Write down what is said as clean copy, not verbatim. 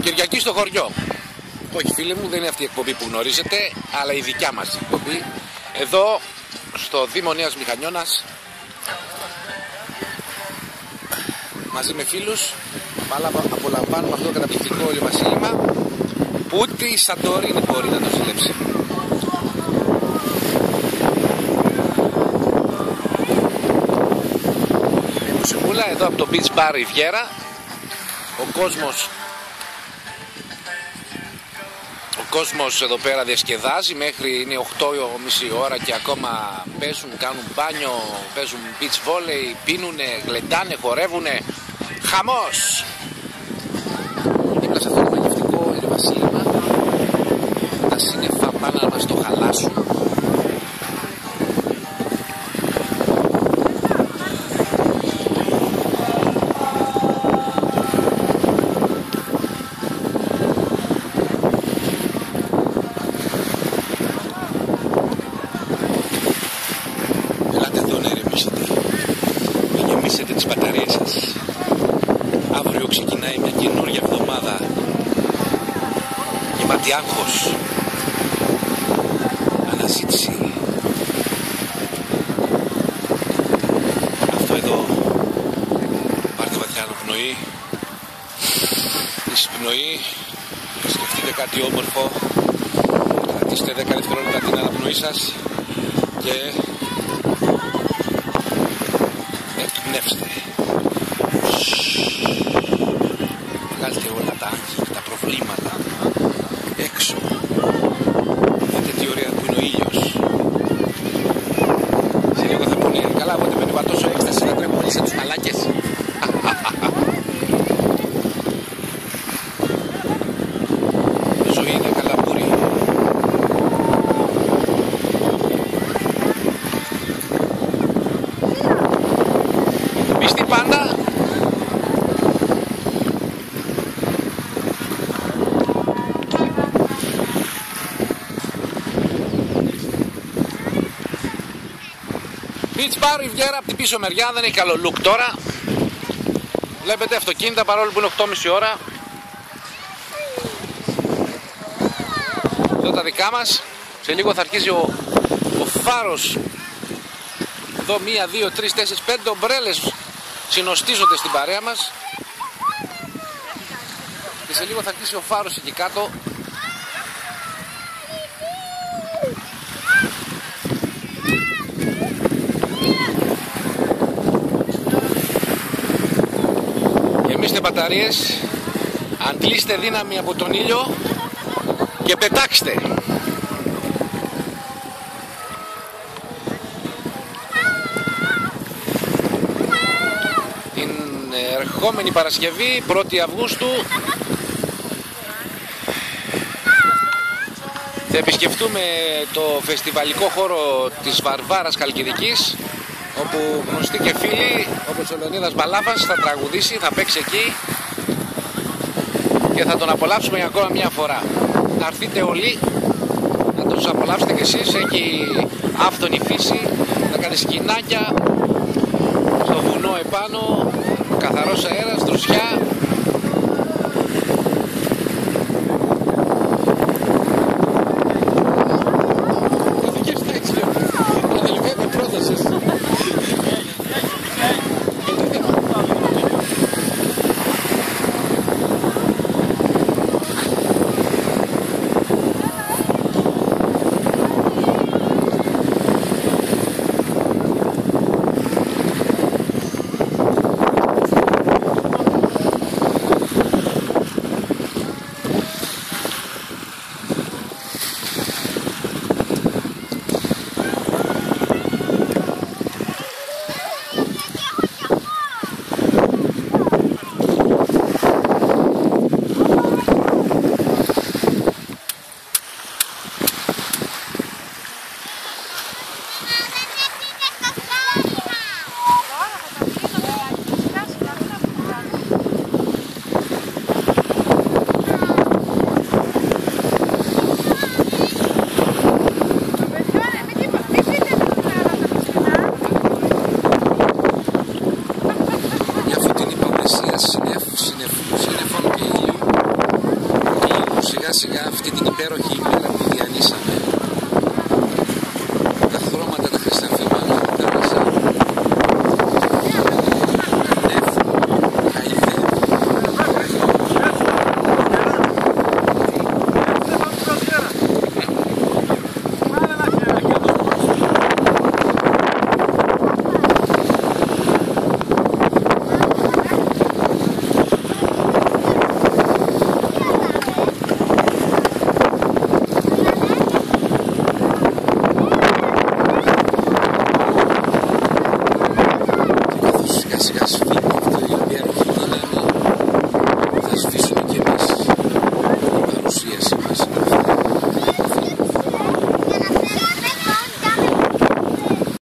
Κυριακή στο χωριό. Όχι φίλοι μου, δεν είναι αυτή η εκπομπή που γνωρίζετε, αλλά η δικιά μας εκπομπή. Εδώ στο Δήμο Νέας Μηχανιώνας, μαζί με φίλους, απολαμβάνουμε αυτό το καταπληκτικό ηλιοβασίλεμα που ούτε η Σαντορίνη μπορεί να το ζηλέψει. Η μουσικούλα εδώ από το Beach Bar Riviera. Ο κόσμος εδώ πέρα διασκεδάζει, μέχρι είναι 8:30 ώρα και ακόμα παίζουν, κάνουν μπάνιο, παίζουν beach volley, πίνουνε, γλεντάνε, χορεύουνε, χαμός! Δίπλα σε αυτό το μαγευτικό ηλιοβασίλεμα, τα σύννεφα πάνε να μας το χαλάσουν. Τις μπαταρίες σας. Αύριο ξεκινάει μια καινούργια εβδομάδα γεμάτη άγχος, αναζήτηση. Αυτό εδώ, πάρτε βαθιά αναπνοή, εισπνοή, σκεφτείτε κάτι όμορφο, κρατήστε 10 δευτερόλεπτα την αναπνοή σας και εκπνεύστε. Βγάλτε όλα τα άγχη, τα προβλήματα έξω. Δείτε τι ωραία που είναι ο ήλιος. Σε λίγο θα πούνε, καλά πότε με είπα τόσο έκσταση να τρέχουμε όλοι σε τους μαλάκες. Η ζωή είναι καλαμπούρη. Πιστή πάντα. Beach Bar Riviera από την πίσω μεριά, δεν έχει καλό look τώρα. Βλέπετε αυτοκίνητα παρόλο που είναι 8:30 ώρα. Εδώ τα δικά μας. Σε λίγο θα αρχίσει ο φάρος. Εδώ 1, 2, 3, 4, 5 ομπρέλες συνοστίζονται στην παρέα μας. Και σε λίγο θα αρχίσει ο φάρος εκεί κάτω. Γεμίστε μπαταρίες, αντλήστε δύναμη από τον ήλιο και πετάξτε. Την ερχόμενη Παρασκευή, 1η Αυγούστου, θα επισκεφτούμε το φεστιβαλικό χώρο της Βαρβάρας Χαλκιδικής, όπου γνωστοί και φίλοι όπως ο Λεωνίδας Μπαλάβας θα τραγουδήσει, θα παίξει εκεί και θα τον απολαύσουμε για ακόμα μια φορά. Να έρθετε όλοι να τους απολαύσετε κι εσείς, έχει άφθονη φύση, θα κάνει σκηνάκια στο βουνό επάνω, καθαρός αέρας, δροσιά. σιγά αυτή την υπέροχη ημέρα που διανύσαμε. Τα χρώματα τα χρυσαφημένα του θάλασσα ανέβουν, χαϊδεύουν. Σιγά σιγά σφίγγει